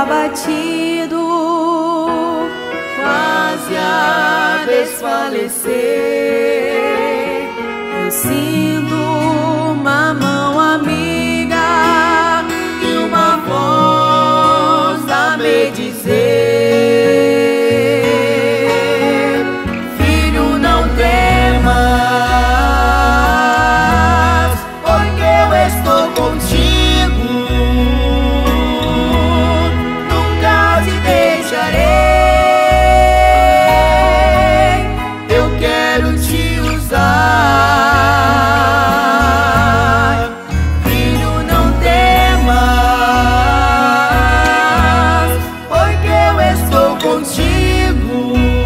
abatido, quase a desfalecer. Eu sinto uma mão amiga e uma voz a me dizer: filho, não temas, porque eu estou contigo, nunca te deixarei, eu quero te usar. Filho, não temas, porque eu estou contigo,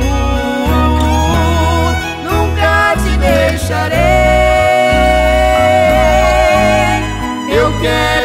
nunca te deixarei, eu quero